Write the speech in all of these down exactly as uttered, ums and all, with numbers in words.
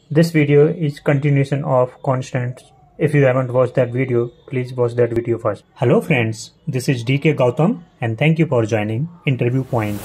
This video is continuation of constants. If you haven't watched that video, please watch that video first. Hello friends, this is D K Gautam and thank you for joining Interview Point.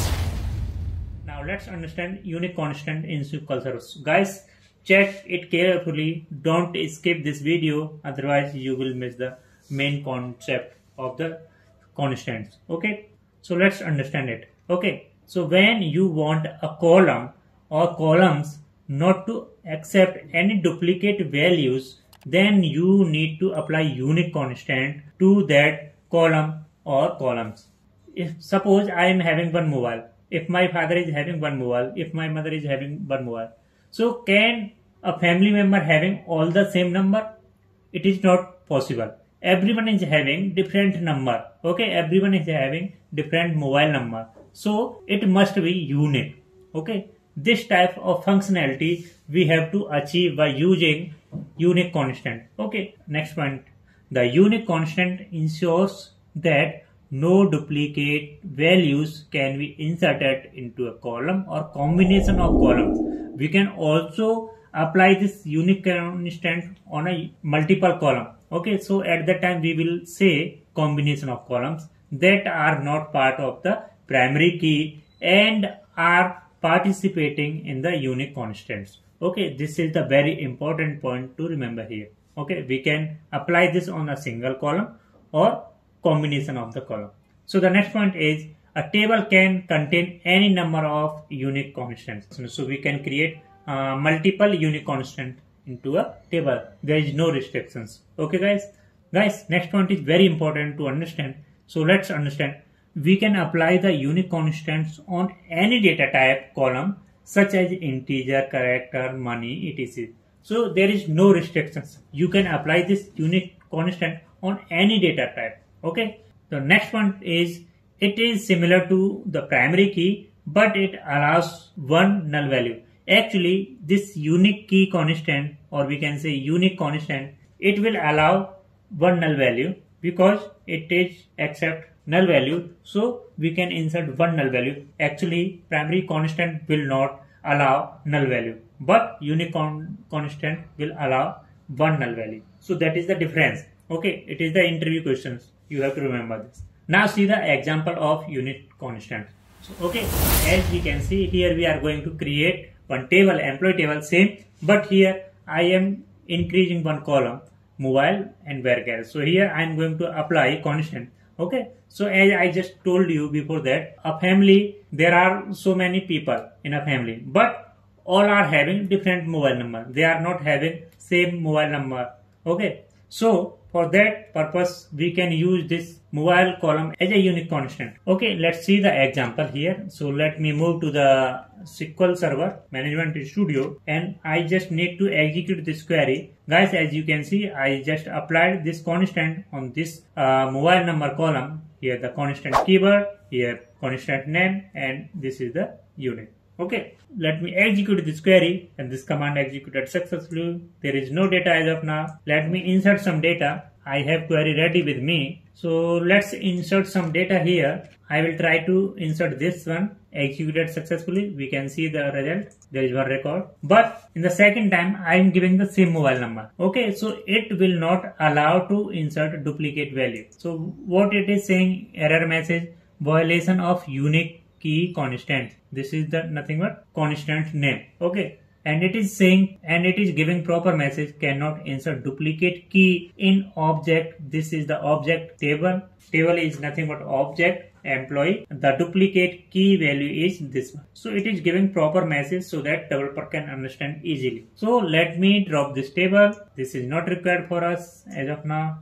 Now let's understand unique constant in S Q L servers. Guys, check it carefully. Don't skip this video, otherwise you will miss the main concept of the constants. Okay, so let's understand it. Okay, so when you want a column or columns not to accept any duplicate values, then you need to apply unique constant to that column or columns. If suppose I am having one mobile, if my father is having one mobile, if my mother is having one mobile, so can a family member having all the same number? It is not possible. Everyone is having different number. Okay, everyone is having different mobile number, so it must be unique. Okay, this type of functionality we have to achieve by using unique constant. Okay, next point. The unique constant ensures that no duplicate values can be inserted into a column or combination of columns. We can also apply this unique constant on a multiple column. Okay, so at that time we will say combination of columns that are not part of the primary key and are participating in the unique constants. Okay, this is the very important point to remember here. Okay, we can apply this on a single column or combination of the column. So the next point is a table can contain any number of unique constants. So we can create uh, multiple unique constants into a table. There is no restrictions. Okay guys, guys next point is very important to understand. So let's understand. We can apply the unique constants on any data type column such as integer, character, money, et cetera. So there is no restrictions. You can apply this unique constant on any data type. Okay. The next one is it is similar to the primary key, but it allows one null value. Actually, this unique key constant, or we can say unique constant, it will allow one null value because it is accept null value, so we can insert one null value. Actually, primary constant will not allow null value, but unique con constant will allow one null value. So that is the difference. Okay, it is the interview questions. You have to remember this. Now see the example of unique constant. So, okay, as we can see here, we are going to create one table, employee table, same, but here I am increasing one column, mobile and varchar. So here I am going to apply constant. Okay, so as I just told you before that, a family, there are so many people in a family, but all are having different mobile number. They are not having same mobile number. Okay, so for that purpose, we can use this mobile column as a unique constant. Okay, let's see the example here. So let me move to the S Q L Server Management Studio and I just need to execute this query. Guys, as you can see, I just applied this constant on this uh, mobile number column. Here the constant keyword, here constant name, and this is the unit. Okay, let me execute this query and this command executed successfully. There is no data as of now. Let me insert some data. I have query ready with me. So let's insert some data here. I will try to insert this one. Executed successfully. We can see the result. There is one record. But in the second time, I am giving the same mobile number. Okay, so it will not allow to insert duplicate value. So what it is saying, error message, violation of unique key constant. This is the nothing but constant name. Okay, and it is saying and it is giving proper message, cannot insert duplicate key in object. This is the object table. Table is nothing but object employee. The duplicate key value is this one. So it is giving proper message so that developer can understand easily. So let me drop this table. This is not required for us as of now.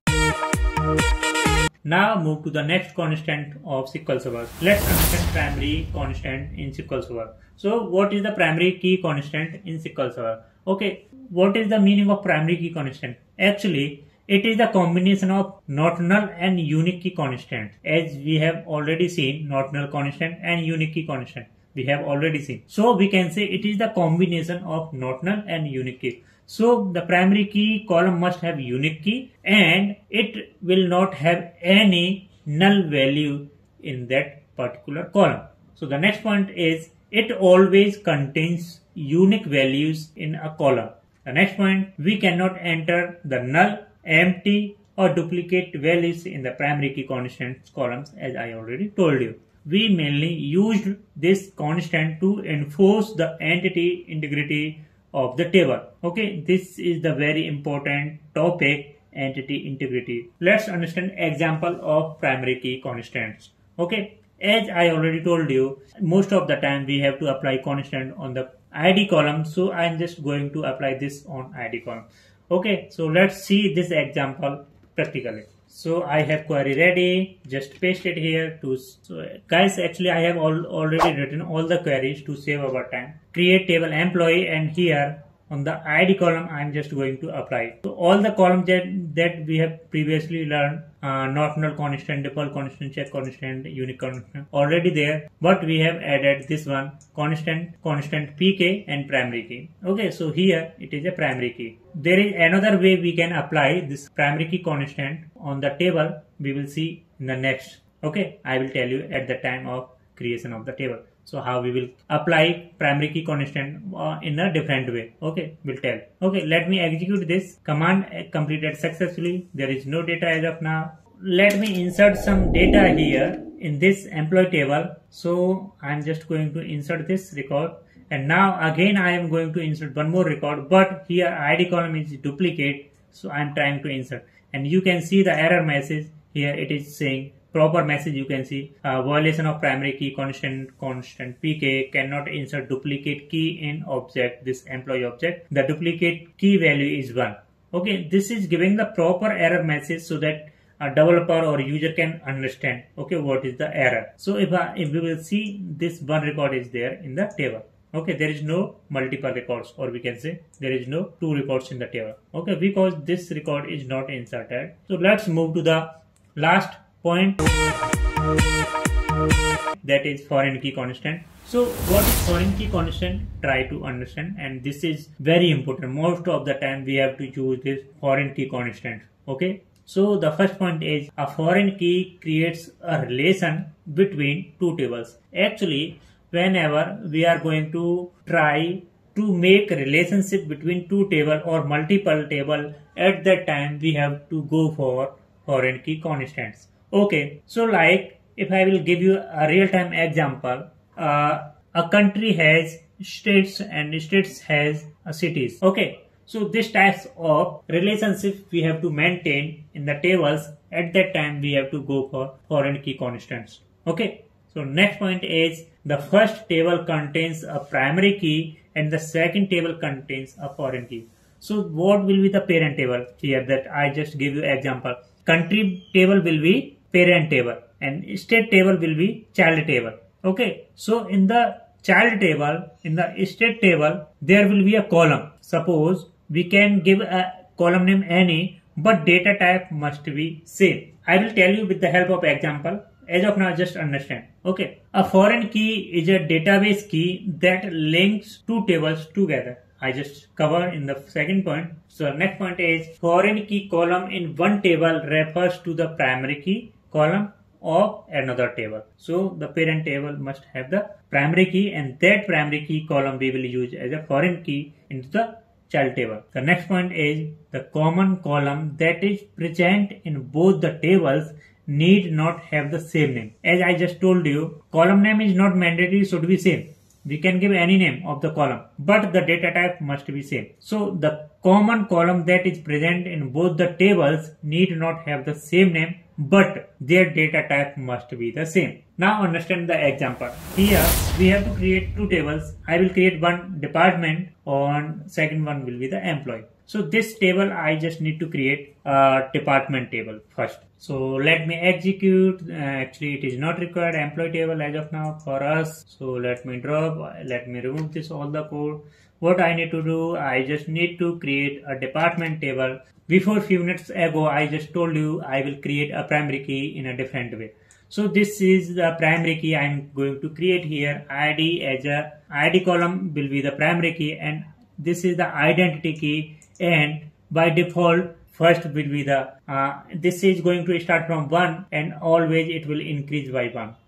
Now move to the next constant of S Q L Server. Let's understand primary constant in S Q L Server. So what is the primary key constant in S Q L Server? Okay, what is the meaning of primary key constant? Actually, it is the combination of not null and unique key constant. As we have already seen, not null constant and unique key constant. We have already seen. So we can say it is the combination of not null and unique key. So the primary key column must have unique key and it will not have any null value in that particular column. So the next point is it always contains unique values in a column. The next point, we cannot enter the null, empty or duplicate values in the primary key constants columns, as I already told you. We mainly used this constant to enforce the entity integrity of the table. Okay, this is the very important topic, entity integrity. Let's understand example of primary key constants. Okay, as I already told you, most of the time we have to apply constant on the I D column, so I'm just going to apply this on I D column. Okay, so let's see this example practically. So I have query ready, just paste it here to, so guys, actually I have all, already written all the queries to save our time. Create table employee, and here on the I D column I'm just going to apply. So all the columns that, that we have previously learned, uh, not null constant, default constant, check constant, unique constant, already there, but we have added this one, constant, constant P K and primary key. Okay, so here it is a primary key. There is another way we can apply this primary key constant on the table. We will see in the next. Okay, I will tell you at the time of creation of the table. So how we will apply primary key constant uh, in a different way. Okay, we'll tell. Okay, let me execute this command. Completed successfully. There is no data as of now. Let me insert some data here in this employee table. So I'm just going to insert this record, and now again I am going to insert one more record, but here I D column is duplicate, so I'm trying to insert, and you can see the error message here. It is saying proper message. You can see uh, violation of primary key constant, constant P K, cannot insert duplicate key in object, this employee object. The duplicate key value is one. Okay, this is giving the proper error message so that a developer or user can understand, okay, what is the error. So if, uh, if we will see, this one record is there in the table. Okay, there is no multiple records, or we can say there is no two records in the table. Okay, because this record is not inserted. So let's move to the last point, that is foreign key constant. So what is foreign key constant? Try to understand, and this is very important. Most of the time we have to use this foreign key constant. Okay, so the first point is a foreign key creates a relation between two tables. Actually, whenever we are going to try to make a relationship between two table or multiple table, at that time we have to go for foreign key constants. Okay, so like if I will give you a real-time example, uh, a country has states and states has uh, cities. Okay, so this types of relationship we have to maintain in the tables. At that time we have to go for foreign key constants. Okay, so next point is the first table contains a primary key and the second table contains a foreign key. So what will be the parent table here that I just give you example? Country table will be parent table and state table will be child table. Okay, so in the child table, in the state table, there will be a column. Suppose we can give a column name any, but data type must be same. I will tell you with the help of example. As of now, just understand. Okay, a foreign key is a database key that links two tables together. I just cover in the second point. So next point is foreign key column in one table refers to the primary key column of another table. So the parent table must have the primary key, and that primary key column we will use as a foreign key into the child table. The next point is the common column that is present in both the tables need not have the same name. As I just told you, column name is not mandatory, should be same. We can give any name of the column, but the data type must be same. So the common column that is present in both the tables need not have the same name, but their data type must be the same. Now understand the example. Here we have to create two tables. I will create one department, on second one will be the employee. So this table I just need to create a department table first. So let me execute. Uh, actually it is not required employee table as of now for us. So let me drop, let me remove this all the code. What I need to do, I just need to create a department table. Before few minutes ago I just told you I will create a primary key in a different way. So this is the primary key I am going to create here. I D as a I D column will be the primary key, and this is the identity key, and by default first will be the uh, this is going to start from one and always it will increase by one.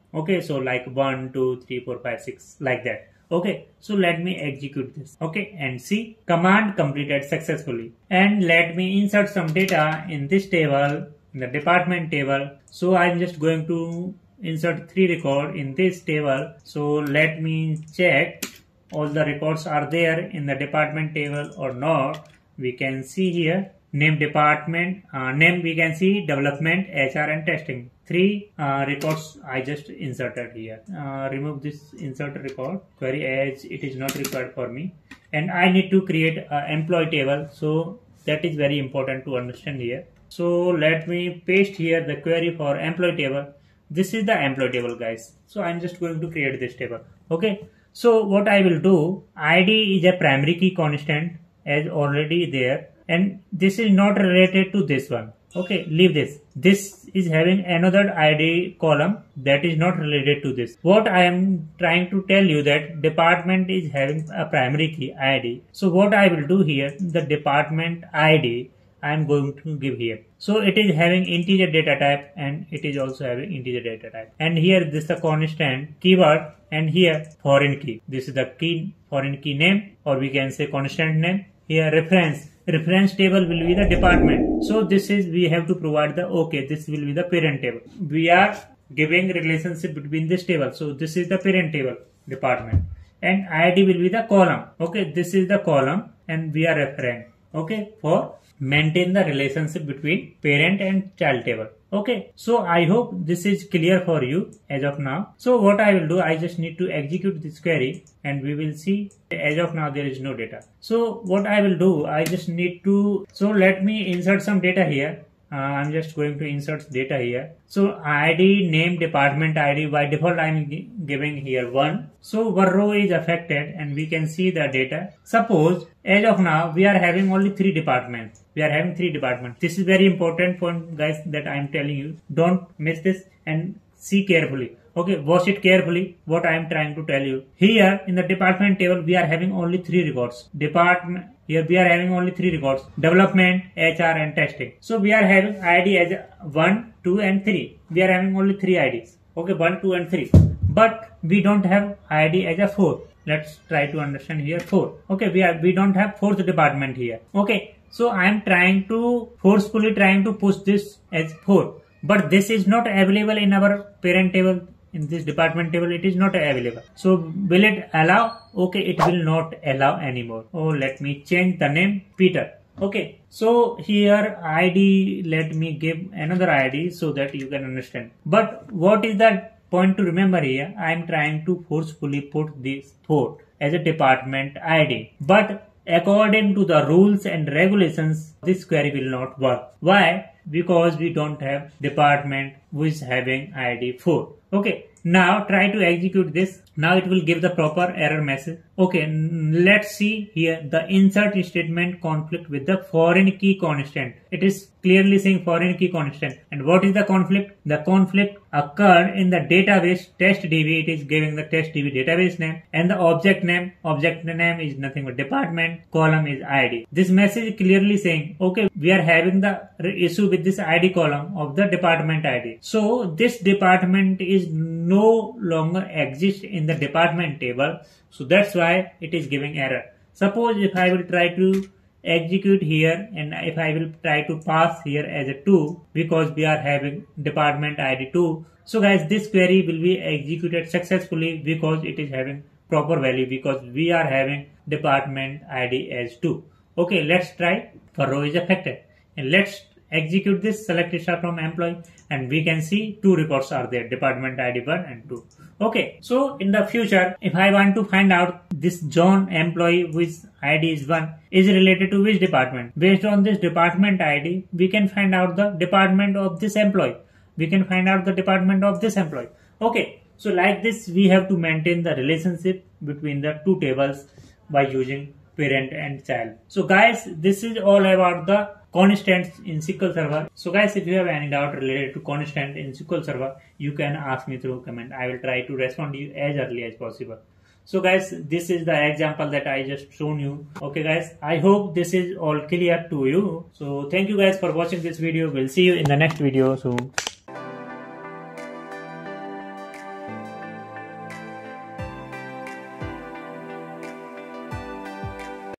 Okay, so like one, two, three, four, five, six, like that. Okay, so let me execute this. Okay, and see, command completed successfully. And let me insert some data in this table, in the department table. So I'm just going to insert three record in this table. So let me check all the records are there in the department table or not. We can see here name department, uh, name we can see development, H R and testing. Three uh, records I just inserted here. Uh, remove this insert record query as it is not required for me. And I need to create an employee table. So that is very important to understand here. So let me paste here the query for employee table. This is the employee table, guys. So I'm just going to create this table. Okay. So what I will do, I D is a primary key constant as already there. And this is not related to this one. Okay, leave this. This is having another I D column that is not related to this. What I am trying to tell you that department is having a primary key I D. So what I will do here, the department I D I am going to give here. So it is having integer data type and it is also having integer data type. And here this is the constant keyword and here foreign key. This is the key foreign key name, or we can say constant name. Here reference. Reference table will be the department. So this is, we have to provide the, okay, this will be the parent table. We are giving relationship between this table. So this is the parent table, department. And I D will be the column. Okay, this is the column and we are referring. Okay, for maintain the relationship between parent and child table. Okay, so I hope this is clear for you as of now. So what I will do, I just need to execute this query and we will see. As of now there is no data. So what I will do, I just need to, so let me insert some data here. Uh, I'm just going to insert data here. So I D, name, department I D, by default I'm giving here one. So one row is affected and we can see the data. Suppose as of now we are having only three departments. We are having three departments. This is very important point, guys, that I'm telling you. Don't miss this and see carefully. Okay, watch it carefully what I am trying to tell you. Here in the department table we are having only three records. Department, here we are having only three records. Development, H R and testing. So we are having I D as one, two and three. We are having only three I Ds. Okay, one, two and three. But we don't have I D as a four. Let's try to understand here four. Okay, we are we don't have fourth department here. Okay, so I am trying to forcefully trying to push this as four. But this is not available in our parent table. In this department table it is not available. So will it allow? Okay, it will not allow anymore. Oh, let me change the name Peter. Okay, so here I D, let me give another I D so that you can understand. But what is the point to remember here? I am trying to forcefully put this four as a department I D. But according to the rules and regulations, this query will not work. Why? Because we don't have department who is having I D four. Okay, now try to execute this. Now it will give the proper error message. Okay, let's see here the insert statement conflict with the foreign key constant. It is clearly saying foreign key constant. And what is the conflict? The conflict occurred in the database testdb. It is giving the testdb database name and the object name. Object name is nothing but department. Column is I D. This message is clearly saying, okay, we are having the issue with this I D column of the department I D. So this department is no longer exist in the department table. So that's why it is giving error. Suppose if I will try to execute here and if I will try to pass here as a two, because we are having department I D two. So guys, this query will be executed successfully because it is having proper value, because we are having department I D as two. Okay, let's try. For row is affected and let's execute this. Select star from employee and we can see two records are there, department I D one and two. Okay, so in the future if I want to find out this John employee which I D is one is related to which department, based on this department I D we can find out the department of this employee. We can find out the department of this employee. Okay, so like this we have to maintain the relationship between the two tables by using parent and child. So guys, this is all about the constants in S Q L Server. So guys, if you have any doubt related to constant in S Q L Server, you can ask me through comment. I will try to respond to you as early as possible. So guys, this is the example that I just shown you. Okay guys, I hope this is all clear to you. So thank you guys for watching this video. We'll see you in the next video soon.